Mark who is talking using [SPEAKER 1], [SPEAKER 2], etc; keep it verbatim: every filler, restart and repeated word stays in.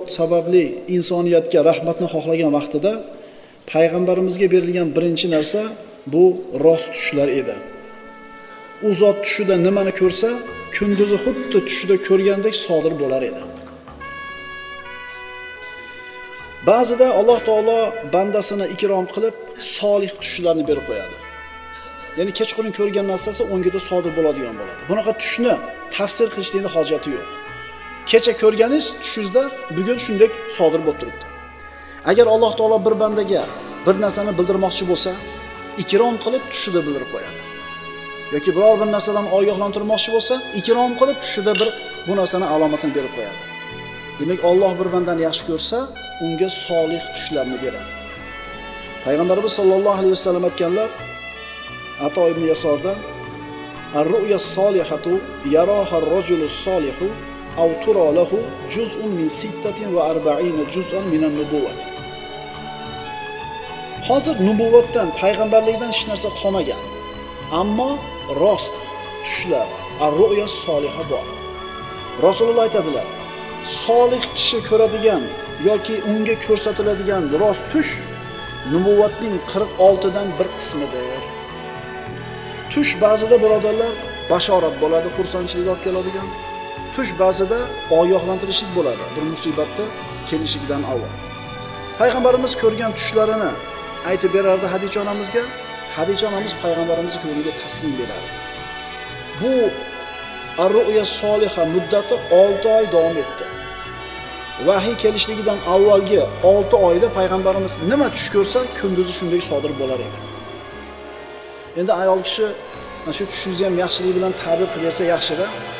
[SPEAKER 1] sababli insoniyatga rahmatni xohlagan vaqtida payg'ambarimizga berilgan birinchi narsa bu rost tushlar edi. U zot tushida nimani ko'rsa, kunduzi xuddi tushida ko'rgandek sodir bo'lar edi. Ba'zida Alloh taolo bandasini ikrom qilib, solih tushlarni berib qo'yadi. Ya'ni kechqurun ko'rgan narsasi o'ngida sodir bo'ladigan bo'ladi. Bunaqa tushni tafsir qilishning hojati yo'q. Kecha ko'rganingiz tushingizda bugun shunday sodir bo'lib turibdi. Agar Alloh taolo bir bandaga bir narsani bildirmoqchi bo'lsa, ikrom qilib tushida bildirib qo'yadi. yoki biror bir narsadan ogohlantirmoqchi bo'lsa, ikrom qilib tushida bir bu narsani alomatini berib qo'yadi. Demak, Alloh bir bandani yaxshi ko'rsa, unga solih tushlarni beradi. Payg'ambarimiz sollallohu alayhi vasallam aytganlar, Ato ibn Yasordan, "Ar-ru'ya as-solihatu yaraha ar-rajulu as-solihu aw tura lahu juz'un min sittatin va arba'ina juz'an min an-nubuwwati." Hozir nubuvvatdan, payg'ambarlikdan hech narsa qolmagan. Ammo rost tushlar, ar-ru'ya as-soliha bor. Rasululloh aytadilar, solih kishi ko'radigan yoki unga ko'rsatiladigan rost tush nubuvvatning qirq olti dan bir qismidir. Tush ba'zida birodarlar bashorat bo'ladi, xursandchilik olib keladigan. Tush ba'zida ogohlantirishlik bo'ladi, bir musibatni kelishidan avval. Payg'ambarimiz ko'rgan tushlarini aytib berardi Hadicha onamizga. Hadicha onamiz payg'ambarimizning ko'ngliga taskin berardi. Bu ar-ru'ya soliha muddati olti oy davom etdi. Vahiy kelishligidan avvalgi olti oyda payg'ambarimiz nima tush ko'rsa, kunduzi shunday sodir bo'lar edi. Endi ayol kishi mana shu tushingizni ham yaxshilik bilan ta'bir qilib bersa yaxshi-da.